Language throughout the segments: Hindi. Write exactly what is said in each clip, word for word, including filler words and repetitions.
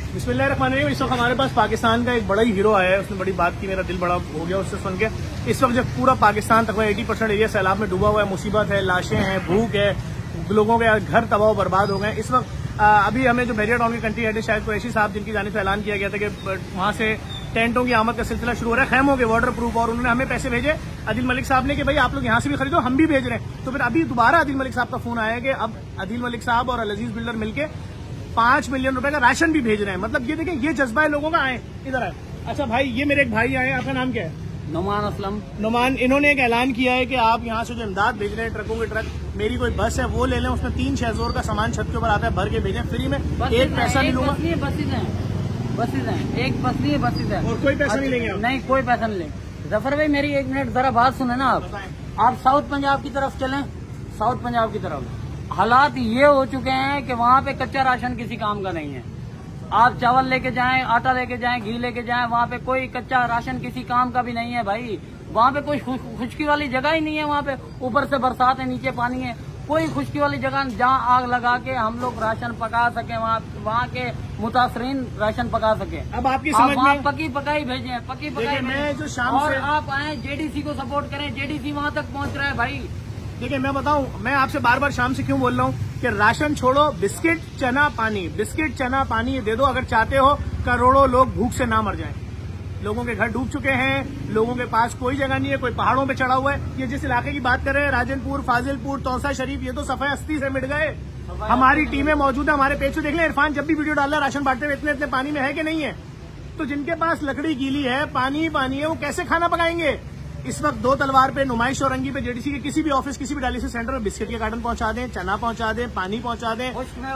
बिस्मिल्लाहिर्रहमानिर्रहीम। इस वक्त हमारे पास पाकिस्तान का एक बड़ा ही हीरो आया है, उसने बड़ी बात की, मेरा दिल बड़ा हो गया उससे सुन के। इस वक्त जब पूरा पाकिस्तान तक अस्सी परसेंट एरिया सैलाब में डूबा हुआ है, मुसीबत है, लाशें हैं, भूख है, लोगों के घर तबाह बर्बाद हो गए। इस वक्त आ, अभी हमें जो बैरियर टाउन के कंट्री हेड है शायद कुरैशी साहब, जिनकी जानिब से ऐलान किया गया था कि वहां से टेंटों की आमद का सिलसिला शुरू हो रहा है, खैमों के वाटर प्रूफ, और उन्होंने हमें पैसे भेजे आदिल मलिक साहब ने कि भाई आप लोग यहाँ से भी खरीदो, हम भी भेज रहे हैं। तो फिर अभी दोबारा आदिल मलिक साहब का फोन आया कि अब आदिल मलिक साहब और अजीज बिल्डर मिलकर पांच मिलियन रुपए का राशन भी भेज रहे हैं। मतलब ये देखें, ये जज्बा है लोगों का। आए इधर आए। अच्छा भाई, ये मेरे एक भाई आए, आपका नाम क्या है? नुमान असलम। नुमान, इन्होंने एक ऐलान किया है कि आप यहाँ से जो इमदाद भेज रहे हैं, ट्रकों के ट्रक, मेरी कोई बस है वो ले लें, उसमें तीन छह जोर का सामान छत के ऊपर आता है, भर के भेजें फ्री में, एक पैसा नहीं लूंगा। बसेज है, बसेज है, एक बस नहीं है, बसेज है, और कोई पैसा नहीं लेंगे? नहीं, कोई पैसा नहीं लेंगे। जफर भाई मेरी एक मिनट जरा बात सुने ना। आप आप साउथ पंजाब की तरफ चलें, साउथ पंजाब की तरफ हालात ये हो चुके हैं कि वहाँ पे कच्चा राशन किसी काम का नहीं है। आप चावल लेके जाएं, आटा लेके जाएं, घी लेके जाएं, वहाँ पे कोई कच्चा राशन किसी काम का भी नहीं है भाई। वहाँ पे कोई खुशकी वाली जगह ही नहीं है। वहाँ पे ऊपर से बरसात है, नीचे पानी है, कोई खुशकी वाली जगह जहाँ आग लगा के हम लोग राशन पका सके, वहाँ वहाँ के मुतासरीन राशन पका सके। अब आपकी समझ आप में पकी पकाई भेजे, पकी पकाई मैं जो शाम और से... आप आए जेडीसी को सपोर्ट करें, जेडीसी वहाँ तक पहुँच रहा है भाई। देखिए मैं बताऊं, मैं आपसे बार बार शाम से क्यों बोल रहा हूं कि राशन छोड़ो, बिस्किट चना पानी, बिस्किट चना पानी ये दे दो अगर चाहते हो करोड़ों लोग भूख से ना मर जाएं। लोगों के घर डूब चुके हैं, लोगों के पास कोई जगह नहीं है, कोई पहाड़ों पे चढ़ा हुआ है। ये जिस इलाके की बात कर रहे हैं, राजनपुर, फाजिलपुर, तौसा शरीफ, ये तो सफाई अस्ती से मिट गए। हमारी टीमें मौजूद है, हमारे पेज पे देख लें, इरफान जब भी वीडियो डाल रहा है राशन बांटते हुए, इतने इतने पानी में है कि नहीं है। तो जिनके पास लकड़ी गीली है, पानी पानी है, वो कैसे खाना पकाएंगे? इस वक्त दो तलवार पे, नुमाइश और रंगी पे जेडीसी के किसी भी ऑफिस, किसी भी डायलिसिस सेंटर में बिस्किट के कार्टन पहुंचा दें, चना पहुंचा दें, पानी पहुंचा दें,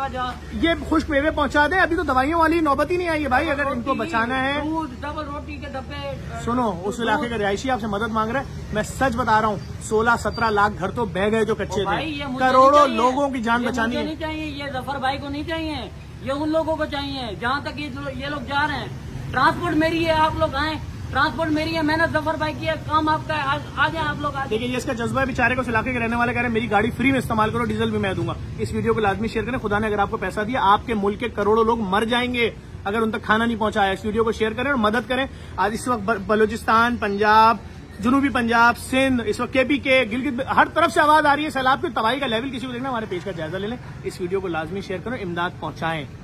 ये खुश्क मेवे पहुंचा दें। अभी तो दवाइयों वाली नौबत ही नहीं आई है भाई। अगर इनको बचाना है, डबल रोटी के डब्बे। सुनो, उस इलाके के रिहायशी आपसे मदद मांग रहे हैं, मैं सच बता रहा हूँ, सोलह सत्रह लाख घर तो बह गए जो कच्चे थे। करोड़ों लोगों की जान बचानी है। नहीं चाहिए ये जफर भाई को, नहीं चाहिए ये, उन लोगों को चाहिए जहाँ तक ये लोग जा रहे हैं। ट्रांसपोर्ट मेरी है, आप लोग आए, ट्रांसपोर्ट मेरी है, मेहनत जफर भाई की है, काम आपका है, आ जाए आप लोग। देखिए ये इसका जज्बा है बेचारे को। उस इलाके के रहने वाले कह रहे हैं मेरी गाड़ी फ्री में इस्तेमाल करो, डीजल भी मैं दूंगा। इस वीडियो को लाजमी शेयर करें। खुदा ने अगर आपको पैसा दिया, आपके मुल्क के करोड़ों लोग मर जाएंगे अगर उन तक खाना नहीं पहुंचाया। इस वीडियो को शेयर करें और मदद करें। आज इस वक्त बलूचिस्तान, पंजाब, जनूबी पंजाब, सिंध, इस वक्त केपी के, गिलगित, हर तरफ से आवाज आ रही है। सैलाब की तबाही का लेवल किसी को देखना, हमारे पेज का जायजा ले लें। इस वीडियो को लाजमी शेयर करें, इमदाद पहुंचाएं।